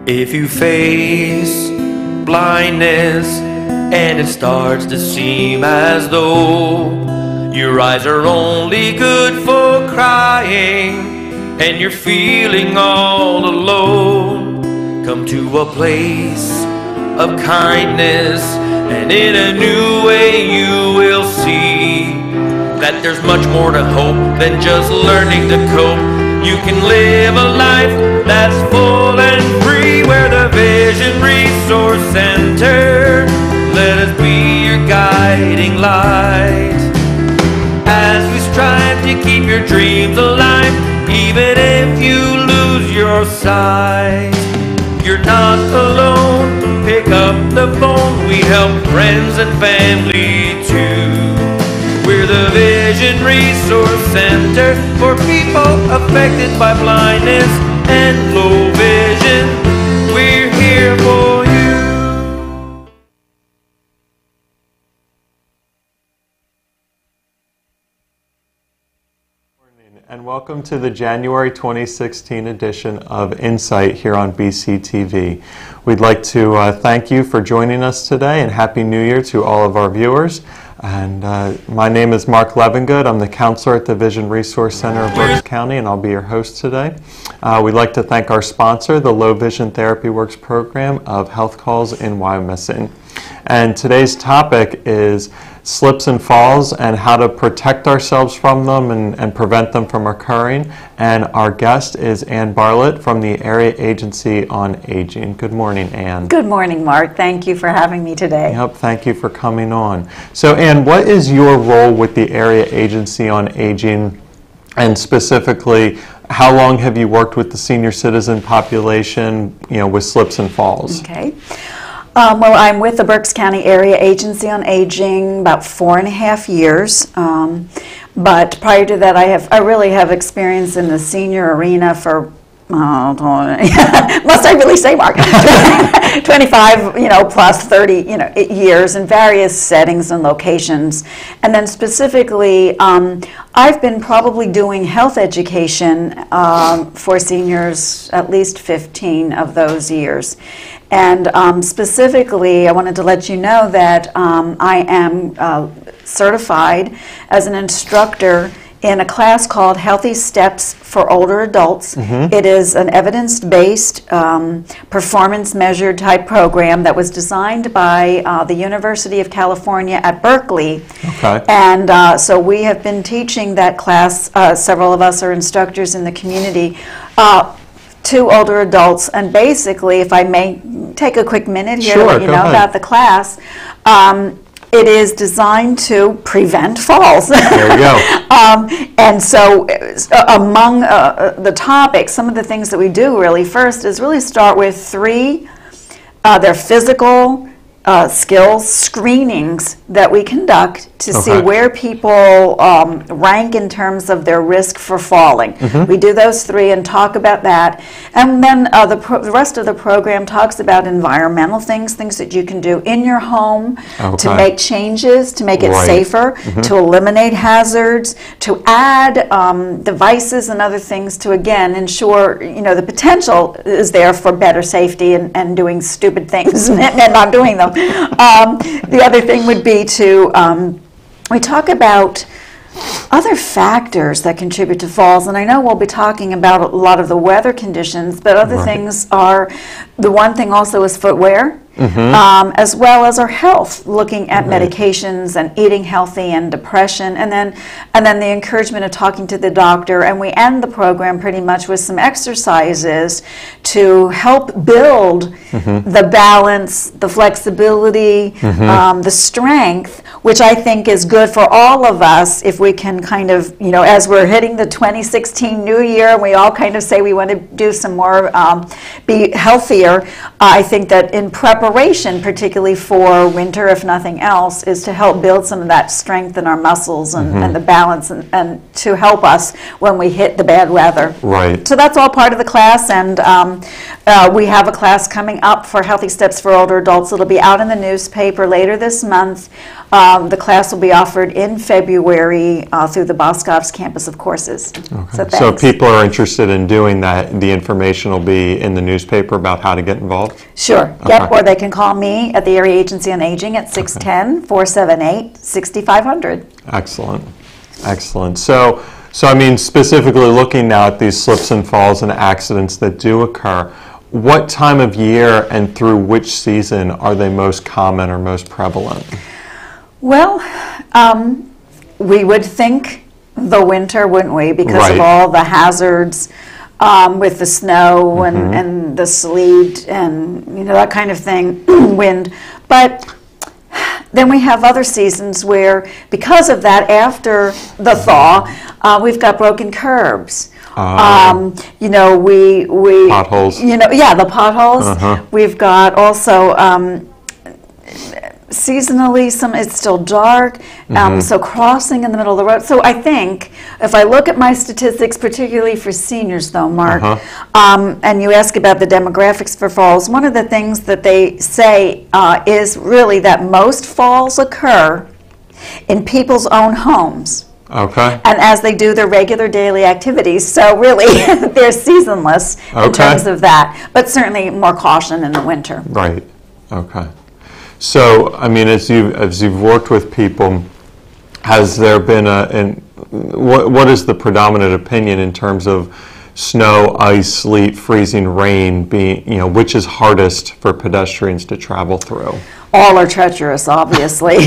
If you face blindness and it starts to seem as though your eyes are only good for crying and you're feeling all alone, come to a place of kindness, and in a new way you will see that there's much more to hope than just learning to cope. You can live a life that's full and free. We're the Vision Resource Center. Let us be your guiding light as we strive to keep your dreams alive, even if you lose your sight. You're not alone. Pick up the phone. We help friends and family too. We're the Vision Resource Center for people affected by blindness and low vision. We're here for you. Morning, and welcome to the January 2016 edition of Insight here on BCTV. We'd like to thank you for joining us today, and Happy New Year to all of our viewers. And my name is Mark Levengood. I'm the counselor at the Vision Resource Center of Berks County, and I'll be your host today. We'd like to thank our sponsor, the Low Vision Therapy Works program of Health Calls in Wyomissing. And today's topic is slips and falls and how to protect ourselves from them and prevent them from occurring. And our guest is Barlet from the Area Agency on Aging. Good morning, Ann. Good morning, Mark. Thank you for having me today. Yep, thank you for coming on. So, Ann, what is your role with the Area Agency on Aging, and specifically, how long have you worked with the senior citizen population, with slips and falls? Okay. Well, I'm with the Berks County Area Agency on Aging about 4.5 years. But prior to that, I really have experience in the senior arena for, must I really say, Mark? 25, plus 30, years in various settings and locations. And then specifically, I've been probably doing health education for seniors at least 15 of those years. And specifically, I wanted to let you know that I am certified as an instructor in a class called Healthy Steps for Older Adults. Mm-hmm. It is an evidence-based, performance-measured type program that was designed by the University of California at Berkeley. Okay. And so we have been teaching that class, several of us are instructors in the community, to older adults. And basically, if I may take a quick minute here to let you know about the class, it is designed to prevent falls. There you go. And so among the topics, some of the things that we do really first is really start with three, their physical skills screenings that we conduct to see where people rank in terms of their risk for falling. Mm-hmm. We do those three and talk about that. And then the rest of the program talks about environmental things that you can do in your home to make changes, to make it safer, to eliminate hazards, to add devices and other things to, again, ensure, the potential is there for better safety and doing stupid things and not doing them. The other thing would be to, we talk about other factors that contribute to falls, and I know we'll be talking about a lot of the weather conditions, but other things are, the one thing also is footwear. Mm-hmm. As well as our health, looking at medications and eating healthy and depression, and then the encouragement of talking to the doctor. And we end the program pretty much with some exercises to help build the balance, the flexibility, the strength, which I think is good for all of us if we can kind of, as we're hitting the 2016 new year, and we all kind of say we want to do some more, be healthier. I think that in preparation, particularly for winter, if nothing else, is to help build some of that strength in our muscles and the balance and to help us when we hit the bad weather. Right. So that's all part of the class, and we have a class coming up for Healthy Steps for Older Adults. It'll be out in the newspaper later this month. The class will be offered in February through the Boscov's campus of courses. Okay. So if people are interested in doing that, the information will be in the newspaper about how to get involved? Sure. Okay. Yep. Or they can call me at the Area Agency on Aging at 610-478-6500. Excellent. Excellent. So I mean, specifically looking now at these slips and falls and accidents that do occur, what time of year and through which season are they most common or most prevalent? Well, we would think the winter, wouldn't we? Because of all the hazards with the snow and the sleet and, you know, that kind of thing, wind. But then we have other seasons where, because of that, after the thaw, we've got broken curbs. You know, we potholes. You know, yeah, the potholes. We've got also seasonally, it's still dark, so crossing in the middle of the road. So I think, if I look at my statistics, particularly for seniors though, Mark, and you ask about the demographics for falls, one of the things that they say is really that most falls occur in people's own homes. Okay. And as they do their regular daily activities, so really they're seasonless in terms of that, but certainly more caution in the winter. Right. Okay. So, I mean, as you've worked with people, has there been what is the predominant opinion in terms of snow, ice, sleet, freezing rain being, you know, which is hardest for pedestrians to travel through? All are treacherous, obviously.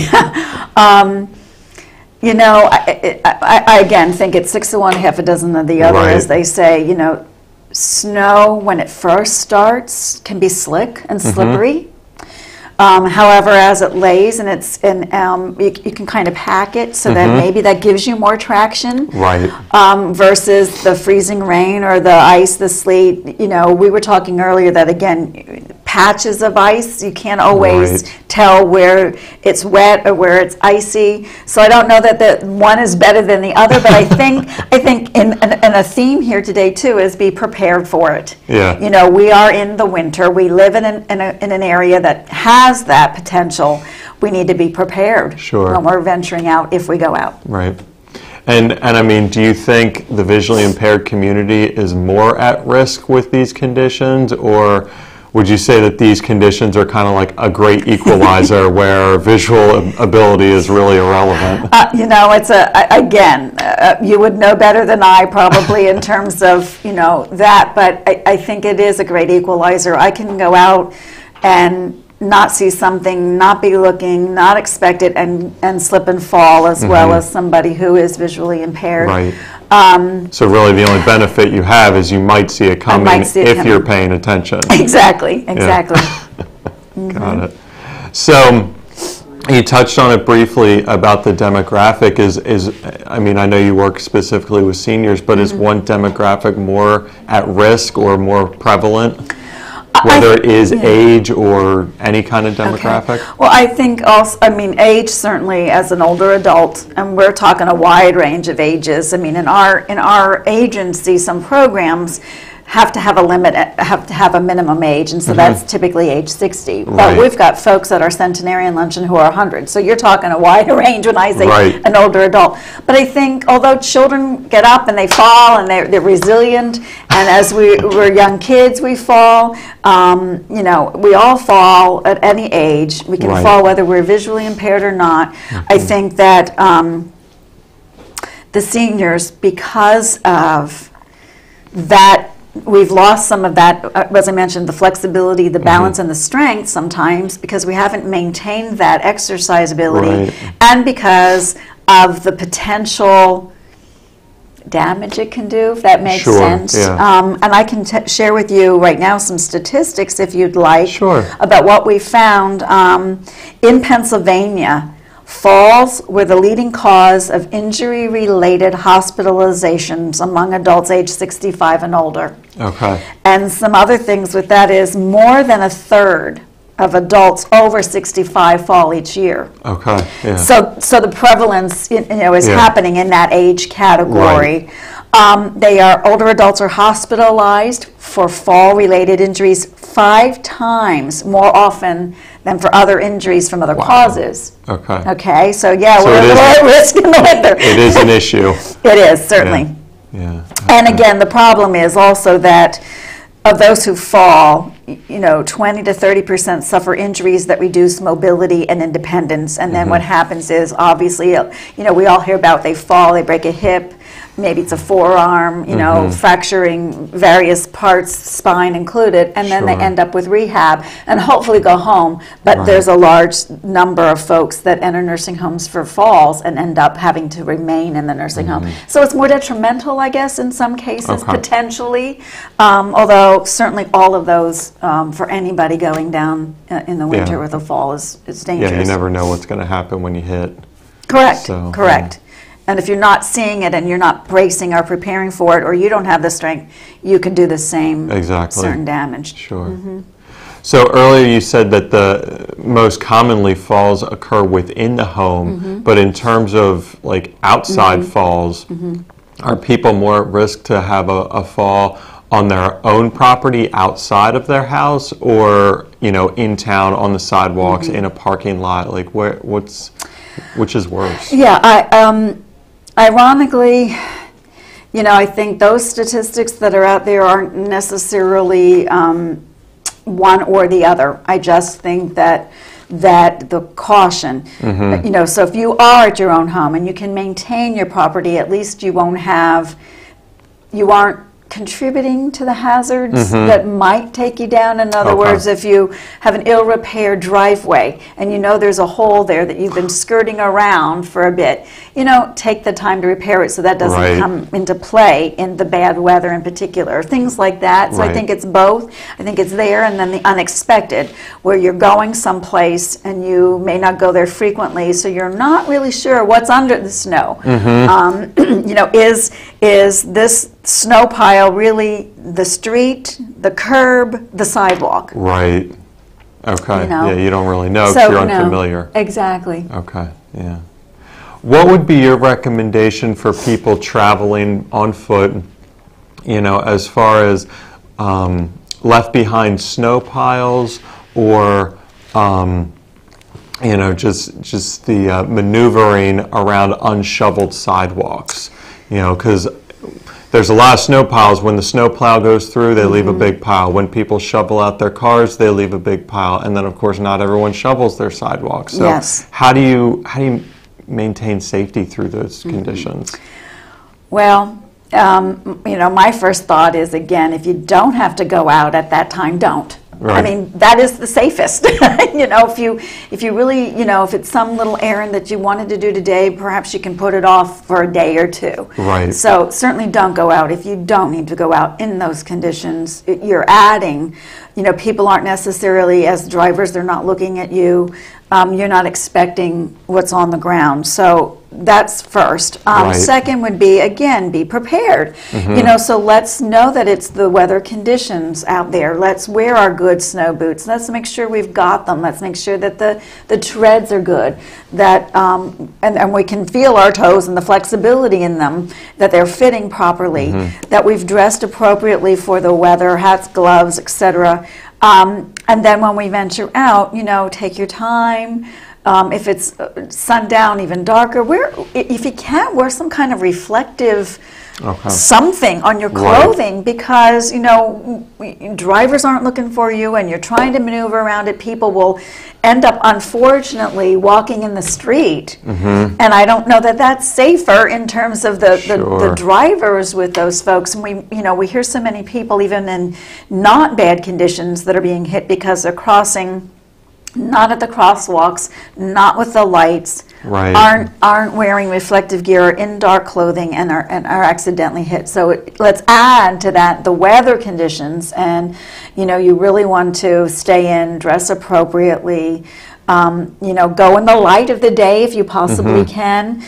You know, I again think it's 6 of one, half a dozen of the other, as they say. You know, snow when it first starts can be slick and slippery. However, as it lays and you can kind of pack it so that maybe that gives you more traction. Right. Versus the freezing rain or the ice, the sleet. You know, we were talking earlier that, again, patches of ice, you can't always tell where it's wet or where it's icy. So I don't know that the one is better than the other, but I think in a theme here today too is be prepared for it. Yeah. You know, we are in the winter. We live in an area that has that potential. We need to be prepared when we're venturing out, if we go out. Right. And I mean, do you think the visually impaired community is more at risk with these conditions, or would you say that these conditions are kind of like a great equalizer where visual ability is really irrelevant? You know, it's you would know better than I probably in terms of, you know, that, but I think it is a great equalizer. I can go out and not see something, not be looking, not expect it, and slip and fall as well as somebody who is visually impaired. Right. So really the only benefit you have is you might see it coming if you're paying attention. Exactly. Got it. So you touched on it briefly about the demographic. I mean, I know you work specifically with seniors, but is one demographic more at risk or more prevalent? Whether it is age or any kind of demographic? Okay. Well, I think also, I mean, age certainly as an older adult, and we're talking a wide range of ages. I mean, in our agency, some programs have to have a limit, have to have a minimum age, and so that's typically age 60. But we've got folks at our centenarian luncheon who are 100. So you're talking a wide range when I say an older adult. But I think although children get up and they fall and they're resilient, and as we're young kids we fall, you know, we all fall at any age. We can fall whether we're visually impaired or not. I think that the seniors, because of that, we've lost some of that, as I mentioned, the flexibility, the balance, and the strength sometimes because we haven't maintained that exercise ability, and because of the potential damage it can do, if that makes sense. And I can share with you right now some statistics, if you'd like, about what we found in Pennsylvania. Falls were the leading cause of injury-related hospitalizations among adults age 65 and older. Okay. And some other things with that is more than a third of adults over 65 fall each year. Okay. Yeah. So the prevalence, you know, is happening in that age category. Older adults are hospitalized for fall-related injuries 5 times more often than for other injuries from other causes. Okay. Okay, so yeah, So we're a little at risk in the winter. It is an issue. It is, certainly. Yeah. And again, the problem is also that of those who fall, 20 to 30% suffer injuries that reduce mobility and independence. And then what happens is, obviously, we all hear about they fall, they break a hip, maybe it's a forearm, fracturing various parts, spine included, and then they end up with rehab and hopefully go home. But there's a large number of folks that enter nursing homes for falls and end up having to remain in the nursing home. So it's more detrimental, I guess, in some cases, potentially, although certainly all of those, for anybody going down in the winter with a fall is dangerous. Yeah, you never know what's going to happen when you hit. Correct, So, correct. And if you're not seeing it and you're not bracing or preparing for it, or you don't have the strength, you can do the same certain damage. Sure. So earlier you said that the most commonly falls occur within the home, but in terms of like outside falls, are people more at risk to have a fall on their own property outside of their house, or in town on the sidewalks in a parking lot? Like which is worse? Yeah, ironically, I think those statistics that are out there aren't necessarily one or the other. I just think that the caution, so if you are at your own home and you can maintain your property, at least you aren't contributing to the hazards that might take you down. In other words, if you have an ill-repaired driveway and there's a hole there that you've been skirting around for a bit, take the time to repair it so that doesn't come into play in the bad weather in particular, things like that. So I think it's both. I think it's there, and then the unexpected, where you're going someplace and you may not go there frequently, so you're not really sure what's under the snow. Is this snow pile really the street, the curb, the sidewalk? Right. Okay. Yeah, you don't really know because you're unfamiliar. Exactly. Okay. Yeah. What would be your recommendation for people traveling on foot, as far as left behind snow piles, or just the maneuvering around unshoveled sidewalks? Because there's a lot of snow piles. When the snow plow goes through, they leave a big pile. When people shovel out their cars, they leave a big pile. And then, of course, not everyone shovels their sidewalks. So how do you maintain safety through those conditions? Well, my first thought is, again, if you don't have to go out at that time, don't. Right. I mean, that is the safest. If you really, if it's some little errand that you wanted to do today, perhaps you can put it off for a day or two. Right. So certainly don't go out if you don't need to go out in those conditions. You're adding, people aren't necessarily, as drivers, they're not looking at you. You're not expecting what's on the ground. So that's first. Second would be, again, be prepared. So let's know that it's the weather conditions out there. Let's wear our good snow boots. Let's make sure we've got them. Let's make sure that the treads are good, that and we can feel our toes and the flexibility in them, that they're fitting properly, that we've dressed appropriately for the weather, hats, gloves, etc. And then when we venture out, take your time. If it's sundown, even darker, if you can't, wear some kind of reflective something on your clothing, because drivers aren't looking for you and you're trying to maneuver around it. People will end up, unfortunately, walking in the street, and I don't know that that's safer in terms of the drivers with those folks. And we hear so many people, even in not bad conditions, that are being hit because they're crossing not at the crosswalks, not with the lights, aren't wearing reflective gear, or in dark clothing, and are accidentally hit. So let's add to that the weather conditions, and you really want to stay in, dress appropriately, go in the light of the day if you possibly can,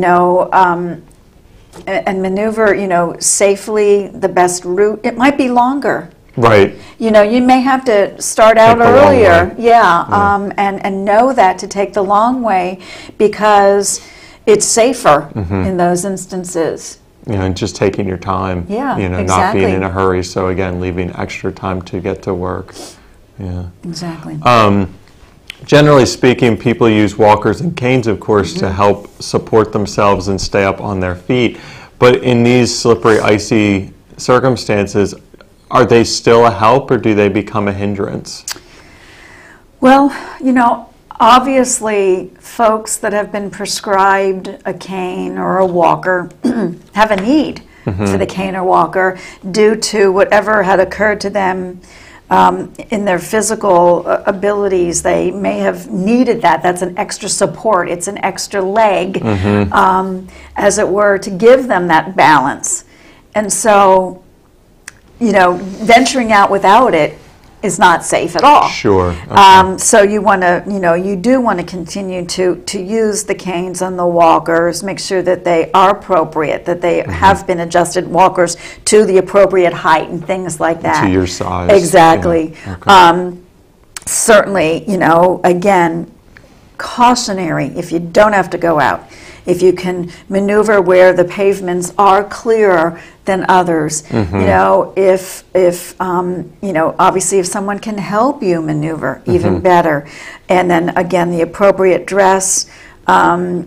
and maneuver, safely. The best route, it might be longer. Right. You may have to start out earlier. And know that to take the long way, because it's safer in those instances. And just taking your time. Yeah, not being in a hurry. So again, leaving extra time to get to work. Yeah. Exactly. Generally speaking, people use walkers and canes, of course, to help support themselves and stay up on their feet. But in these slippery, icy circumstances, are they still a help, or do they become a hindrance? Well, you know, obviously, folks that have been prescribed a cane or a walker have a need for the cane or walker due to whatever had occurred to them in their physical abilities. They may have needed that. That's an extra support. It's an extra leg, as it were, to give them that balance. And so, you know, venturing out without it is not safe at all. Sure. Okay. So you want to, you know, you do want to continue to use the canes and the walkers, make sure that they are appropriate, that they have been adjusted walkers to the appropriate height and things like that. To your size. Exactly. Yeah. Okay. Certainly, you know, again, cautionary if you don't have to go out. If you can maneuver where the pavements are clearer than others, you know, if you know, obviously if someone can help you maneuver, even better. And then again, the appropriate dress. But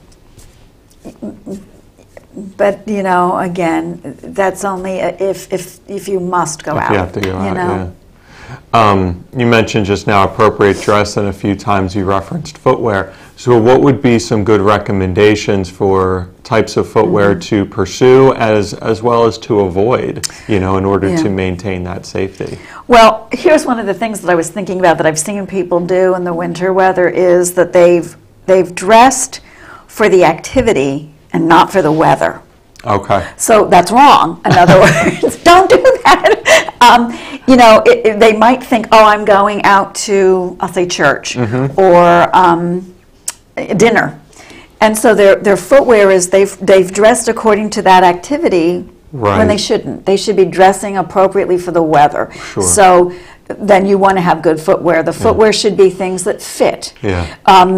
you know, again, that's only if you must go out. You have to go out. Know? Yeah. You mentioned just now appropriate dress, and a few times you referenced footwear. So what would be some good recommendations for types of footwear to pursue as well as to avoid, you know, in order to maintain that safety? Well, here's one of the things that I was thinking about that I've seen people do in the winter weather is that they've dressed for the activity and not for the weather. Okay. So that's wrong. In other words, don't do that. You know, they might think, oh, I'm going out to, I'll say, church or dinner, and so their footwear is they've dressed according to that activity when they shouldn't. They should be dressing appropriately for the weather. Sure. So then you want to have good footwear. The footwear should be things that fit. Yeah.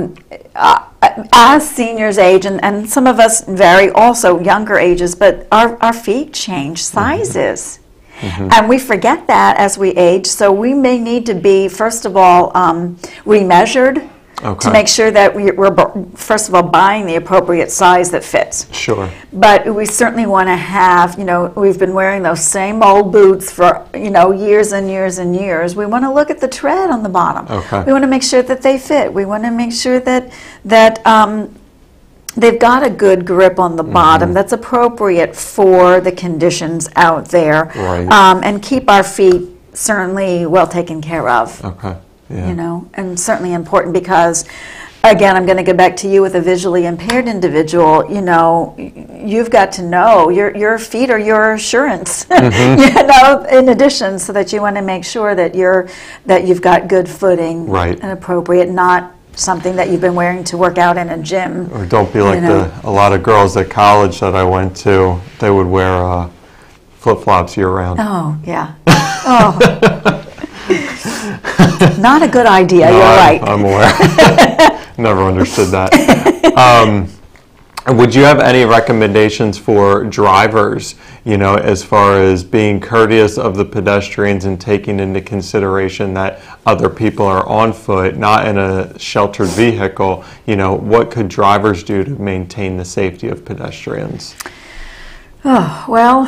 As seniors age, and some of us vary also younger ages, but our feet change sizes. And we forget that as we age, so we may need to be, first of all, remeasured to make sure that we're, first of all, buying the appropriate size that fits. Sure. But we certainly want to have, you know, we've been wearing those same old boots for, you know, years and years and years. We want to look at the tread on the bottom. Okay. We want to make sure that they fit. We want to make sure that they've got a good grip on the bottom that's appropriate for the conditions out there. Right. And keep our feet certainly well taken care of. Okay. Yeah. You know, and certainly important because, again, I'm going to go back to you with a visually impaired individual. You know, you've got to know your feet are your assurance. You know, in addition, so that you want to make sure that you've got good footing and appropriate, not something that you've been wearing to work out in a gym. Or don't be like a lot of girls at college that I went to. They would wear flip-flops year-round. Oh, yeah. Oh. Not a good idea, No, you're right. I'm aware. Never understood that. Would you have any recommendations for drivers, you know, as far as being courteous of the pedestrians and taking into consideration that other people are on foot, not in a sheltered vehicle? You know, what could drivers do to maintain the safety of pedestrians? Oh, well,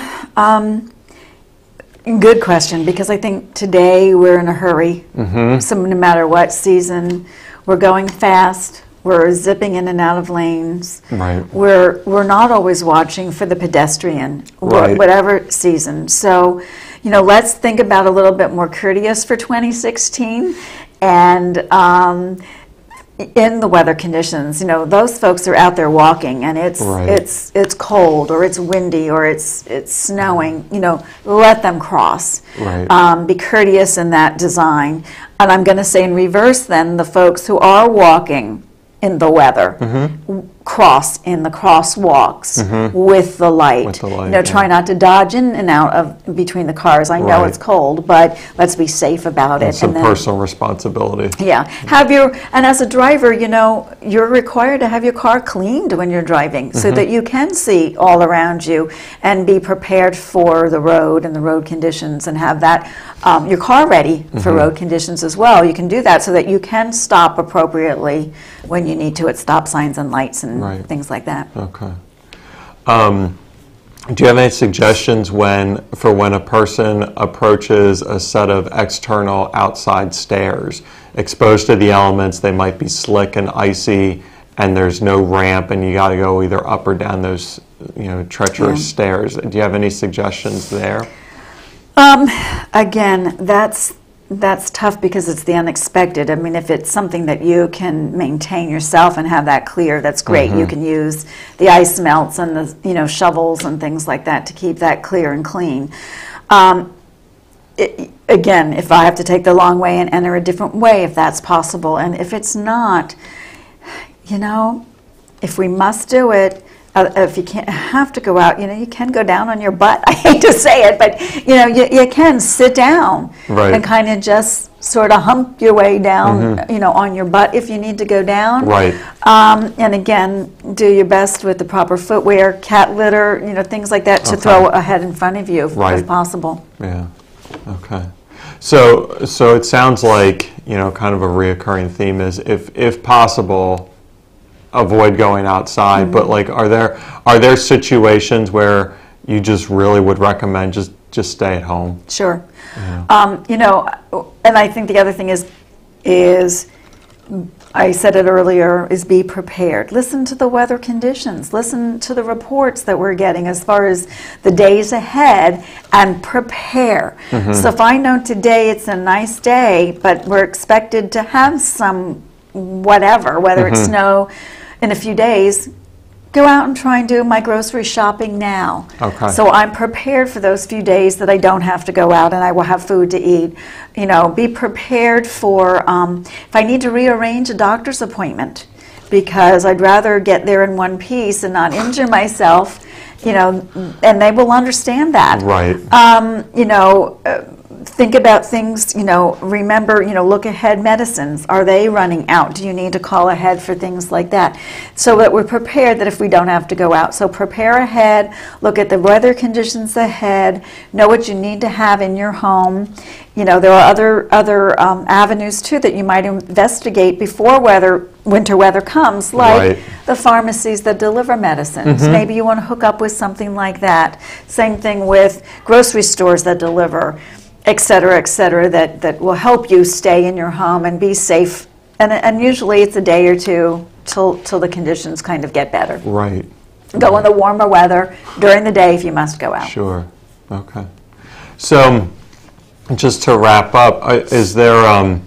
good question, because I think today we're in a hurry. So no matter what season, we're going fast. We're zipping in and out of lanes. Right. We're not always watching for the pedestrian, Right. whatever season. So, you know, let's think about a little bit more courteous for 2016, and in the weather conditions, you know, those folks are out there walking, and it's cold, or it's windy, or it's snowing. You know, let them cross. Right. Be courteous in that design. And I'm going to say in reverse then, the folks who are walking in the weather, cross in the crosswalks with the light. With the light, you know, try not to dodge in and out of between the cars. I know it's cold, but let's be safe about it. Some personal responsibility. Yeah. And as a driver, you know, you're required to have your car cleaned when you're driving so that you can see all around you and be prepared for the road and the road conditions and have that your car ready for road conditions as well. You can do that so that you can stop appropriately when you need to at stop signs and lights and things like that. Okay. Do you have any suggestions for when a person approaches a set of external outside stairs? Exposed to the elements, they might be slick and icy, and there's no ramp, and you got to go either up or down those, you know, treacherous stairs. Do you have any suggestions there? Again, that's tough because it's the unexpected. I mean, if it's something that you can maintain yourself and have that clear, that's great. You can use the ice melts and the, you know, shovels and things like that to keep that clear and clean. Again, if I have to take the long way and enter a different way, if that's possible, and if it's not, you know, if we must do it, if you can't have to go out, you know, you can go down on your butt. I hate to say it, but you know, you can sit down and kind of just sort of hump your way down, you know, on your butt if you need to go down. And again, do your best with the proper footwear, cat litter, you know, things like that to throw ahead in front of you if possible. Yeah. Okay. So it sounds like, you know, kind of a reoccurring theme is if possible, avoid going outside, but like are there situations where you just really would recommend just stay at home? Sure. You know, and I think the other thing is I said it earlier, is be prepared. Listen to the weather conditions. Listen to the reports that we're getting as far as the days ahead and prepare. So if I know today it's a nice day, but we're expected to have some whether it's snow in a few days, go out and try and do my grocery shopping now. So I'm prepared for those few days that I don't have to go out and I will have food to eat. You know, be prepared for if I need to rearrange a doctor's appointment because I'd rather get there in one piece and not injure myself, you know, and they will understand that. You know, think about things, you know, remember, you know, look ahead medicines. Are they running out? Do you need to call ahead for things like that? So that we're prepared that if we don't have to go out. So prepare ahead, look at the weather conditions ahead, know what you need to have in your home. You know, there are other avenues too that you might investigate before winter weather comes, like the pharmacies that deliver medicines. Maybe you want to hook up with something like that. Same thing with grocery stores that deliver, et cetera, that will help you stay in your home and be safe. And usually it's a day or two till the conditions kind of get better. Go in the warmer weather during the day if you must go out. Sure. Okay. So just to wrap up, is there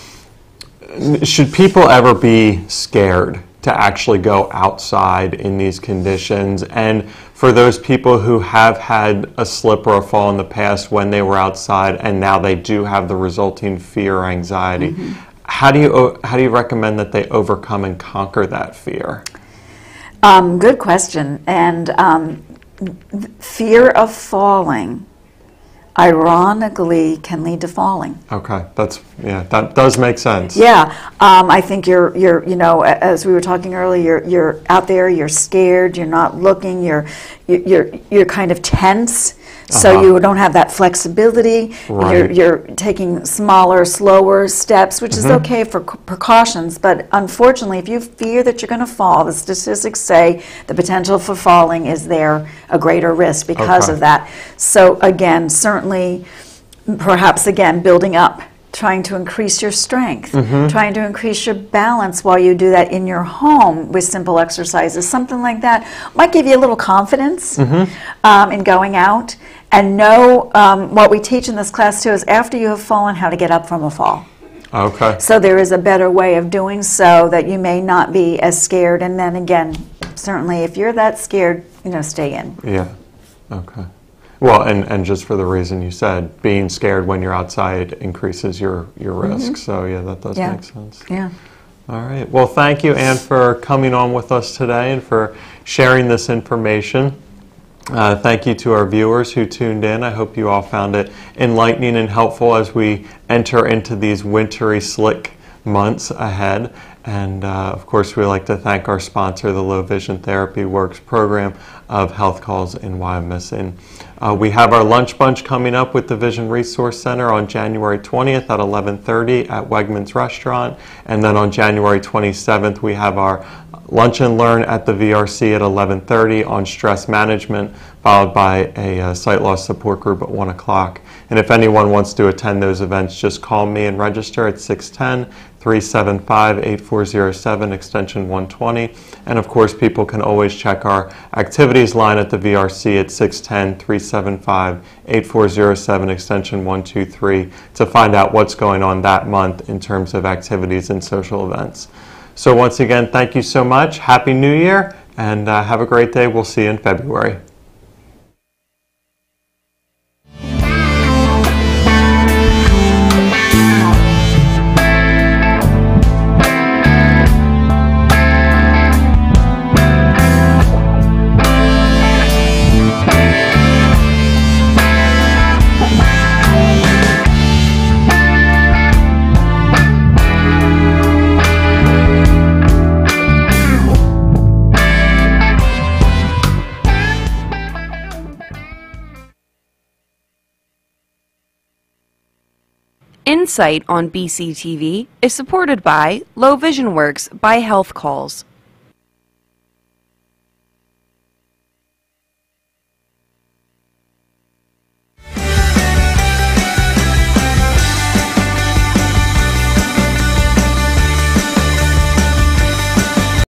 should people ever be scared to actually go outside in these conditions? And for those people who have had a slip or a fall in the past when they were outside and now they do have the resulting fear or anxiety, how do you recommend that they overcome and conquer that fear? Good question. And fear of falling ironically can lead to falling. Okay, that does make sense. I think you're you know, as we were talking earlier, you're out there, you're scared, you're not looking, you're kind of tense. So you don't have that flexibility. You're taking smaller, slower steps, which is okay for precautions. But unfortunately, if you fear that you're going to fall, the statistics say the potential for falling is there a greater risk because of that. So again, certainly, perhaps again, building up, trying to increase your strength, trying to increase your balance while you do that in your home with simple exercises. Something like that might give you a little confidence in going out. And know what we teach in this class too is after you have fallen, how to get up from a fall. So there is a better way of doing so that you may not be as scared. And then again, certainly if you're that scared, you know, stay in. Well, and just for the reason you said, being scared when you're outside increases your risk. So yeah, that does make sense. All right. Well, thank you, Ann, for coming on with us today and for sharing this information. Thank you to our viewers who tuned in. I hope you all found it enlightening and helpful as we enter into these wintry, slick months ahead. And of course, we'd like to thank our sponsor, the Low Vision Therapy Works program of Health Calls in Wyomissing. We have our lunch bunch coming up with the Vision Resource Center on January 20th at 11:30 at Wegmans Restaurant. And then on January 27th, we have our Lunch and Learn at the VRC at 11:30 on stress management, followed by a sight loss support group at 1 o'clock. And if anyone wants to attend those events, just call me and register at 610-375-8407, extension 120. And of course, people can always check our activities line at the VRC at 610-375-8407, extension 123, to find out what's going on that month in terms of activities and social events. So once again, thank you so much. Happy New Year, and have a great day. We'll see you in February. Insight on BCTV is supported by Low Vision Works by Health Calls.